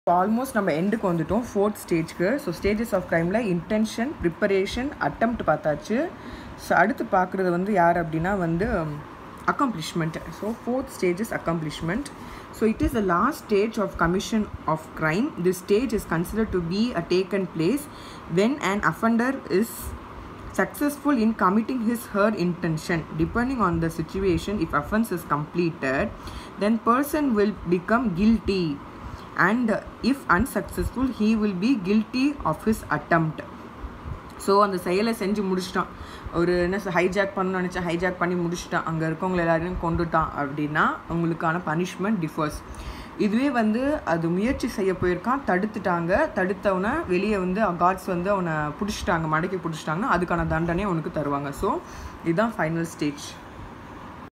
Almost நம்ம எண்டுக்கு வந்துட்டோம், ஃபோர்த் ஸ்டேஜ்க்கு. ஸோ ஸ்டேஜஸ் ஆஃப் க்ரைமில் இன்டென்ஷன், ப்ரிப்பரேஷன், அட்டெம்ப்ட் பார்த்தாச்சு. ஸோ அடுத்து பார்க்குறது வந்து யார் அப்படின்னா வந்து accomplishment. So fourth stage is accomplishment. So it is the last stage of commission of crime. This stage is considered to be a taken place when an offender is successful in committing his her intention. Depending on the situation, if offense is completed, then person will become guilty, and if unsuccessful, he will be guilty of his attempt. So அந்த செயலை செஞ்சு முடிச்சிட்டான், ஒரு என்ன hijack பண்ணணும்னு நினச்சா hijack பண்ணி முடிச்சிட்டான், அங்கே இருக்கவங்களை எல்லாரையும் கொண்டுட்டான் அப்படின்னா உங்களுக்கான பனிஷ்மெண்ட் டிஃபர்ஸ். இதுவே வந்து அது முயற்சி செய்ய போயிருக்கான், தடுத்துட்டாங்க, தடுத்தவனை வெளியே வந்து காட்ஸ் வந்து அவனை பிடிச்சிட்டாங்க, மடக்கி பிடிச்சிட்டாங்கன்னா அதுக்கான தண்டனையை அவனுக்கு தருவாங்க. ஸோ இதுதான் ஃபைனல் ஸ்டேஜ்.